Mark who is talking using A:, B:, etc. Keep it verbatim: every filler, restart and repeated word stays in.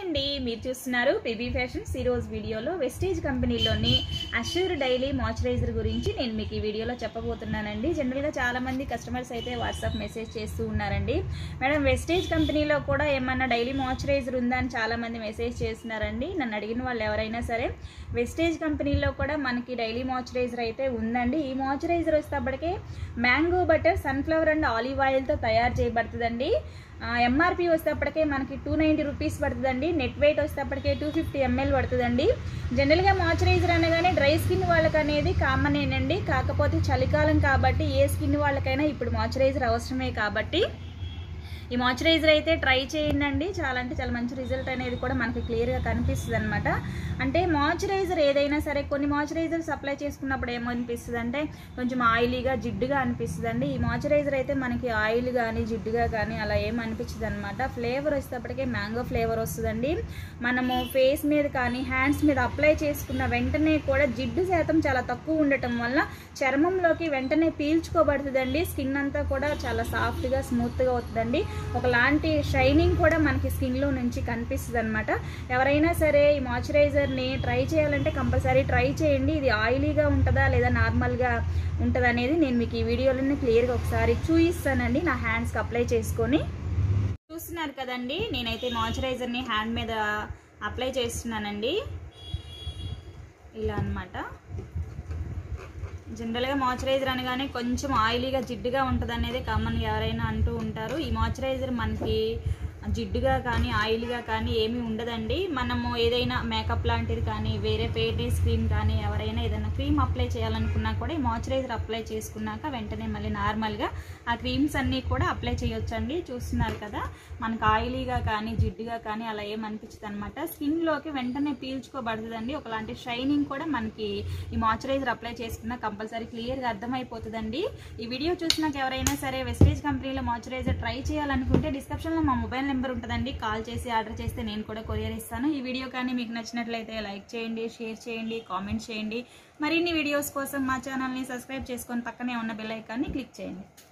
A: అండి, మీరు చూస్తున్నారు పీబీ ఫ్యాషన్స్. ఈ రోజు వీడియోలో వెస్టేజ్ కంపెనీలోని అష్యూర్ డైలీ మాయిశ్చరైజర్ గురించి నేను మీకు ఈ వీడియోలో చెప్పబోతున్నానండి. జనరల్గా చాలా మంది కస్టమర్స్ అయితే వాట్సాప్ మెసేజ్ చేస్తూ ఉన్నారండి, మేడం వెస్టేజ్ కంపెనీలో కూడా ఏమన్నా డైలీ మాయిశ్చరైజర్ ఉందా అని చాలా మంది మెసేజ్ చేస్తున్నారండి. నన్ను అడిగిన వాళ్ళు ఎవరైనా సరే వెస్టేజ్ కంపెనీలో కూడా మనకి డైలీ మాయిశ్చరైజర్ అయితే ఉందండి. ఈ మాయిశ్చరైజర్ వచ్చేటప్పటికే mango butter, sunflower and olive ఆయిల్తో తయారు చేయబడుతుందండి. ఎంఆర్పి వచ్చేటప్పటికే మనకి టూ నైంటీ రూపీస్ పడుతుందండి. నెట్ వెయిట్ వచ్చేటప్పటికే టూ ఫిఫ్టీ ఎంఎల్ పడుతుందండి. జనరల్గా మాయిశ్చరైజర్ అనగానే డ్రై స్కిన్ వాళ్ళకి అనేది కామనేనండి. కాకపోతే చలికాలం కాబట్టి ఏ స్కిన్ వాళ్ళకైనా ఇప్పుడు మాయిశ్చరైజర్ అవసరమే కాబట్టి ఈ మాయిశ్చరైజర్ అయితే ట్రై చేయండి. చాలా అంటే చాలా మంచి రిజల్ట్ అనేది కూడా మనకి క్లియర్గా కనిపిస్తుంది అనమాట. అంటే మాయిశ్చరైజర్ ఏదైనా సరే కొన్ని మాయిశ్చరైజర్స్ అప్లై చేసుకున్నప్పుడు ఏమనిపిస్తుంది అంటే కొంచెం ఆయిలీగా జిడ్డుగా అనిపిస్తుంది అండి. ఈ మాయిశ్చరైజర్ అయితే మనకి ఆయిల్ కానీ జిడ్డుగా కానీ అలా ఏమనిపించదు అనమాట. ఫ్లేవర్ వచ్చేటప్పటికే మ్యాంగో ఫ్లేవర్ వస్తుందండి. మనము ఫేస్ మీద కానీ హ్యాండ్స్ మీద అప్లై చేసుకున్న వెంటనే కూడా జిడ్డు శాతం చాలా తక్కువ ఉండటం వల్ల చర్మంలోకి వెంటనే పీల్చుకోబడుతుందండి. స్కిన్ అంతా కూడా చాలా సాఫ్ట్గా స్మూత్గా అవుతుందండి. ఒకలాంటి షైనింగ్ కూడా మనకి స్కిన్లో నుంచి కనిపిస్తుంది అనమాట. ఎవరైనా సరే ఈ మాయిశ్చరైజర్ని ట్రై చేయాలంటే కంపల్సరీ ట్రై చేయండి. ఇది ఆయిలీగా ఉంటుందా లేదా నార్మల్గా ఉంటుందా అనేది నేను మీకు ఈ వీడియోలోనే క్లియర్గా ఒకసారి చూపిస్తానండి. నా హ్యాండ్స్కి అప్లై చేసుకొని చూస్తున్నారు కదండి, నేనైతే మాయిశ్చరైజర్ని హ్యాండ్ మీద అప్లై చేస్తున్నానండి. ఇలా అనమాట. జనరల్గా మాయిశ్చరైజర్ అనగానే కొంచెం ఆయిలీగా జిడ్డుగా ఉంటుంది అనేది కామన్, ఎవరైనా అంటూ ఉంటారు. ఈ మాయిశ్చరైజర్ మనకి జిడ్డుగా కానీ ఆయిల్గా కానీ ఏమీ ఉండదండి. మనము ఏదైనా మేకప్ లాంటిది కానీ వేరే ఫేస్ క్రీమ్ కానీ ఎవరైనా ఏదైనా క్రీమ్ అప్లై చేయాలనుకున్నా కూడా ఈ మాయిశ్చరైజర్ అప్లై చేసుకున్నాక వెంటనే మళ్ళీ నార్మల్గా ఆ క్రీమ్స్ అన్నీ కూడా అప్లై చేయొచ్చండి. చూస్తున్నారు కదా, మనకు ఆయిలీగా కానీ జిడ్డుగా కానీ అలా ఏమనిపించదు అనమాట. స్కిన్లోకి వెంటనే పీల్చుకోబడుతుందండి. ఒకలాంటి షైనింగ్ కూడా మనకి ఈ మాయిశ్చరైజర్ అప్లై చేసుకున్నా కంపల్సరీ క్లియర్గా అర్థమైపోతుందండి. ఈ వీడియో చూసినాక ఎవరైనా సరే వెస్టేజ్ కంపెనీలో మాయిశ్చరైజర్ ట్రై చేయాలనుకుంటే డిస్క్రిప్షన్లో మా మొబైల్ నెంబర్ ఉంటుందండి. కాల్ చేసి ఆర్డర్ చేస్తే నేను కూడా కొరియర్ ఇస్తాను. ఈ వీడియో కానీ మీకు నచ్చినట్లయితే లైక్ చేయండి, షేర్ చేయండి, కామెంట్ చేయండి. మరిన్ని వీడియోస్ కోసం మా ఛానల్ని సబ్స్క్రైబ్ చేసుకొని పక్కనే ఉన్న బెల్ ఐకాన్ని క్లిక్ చేయండి.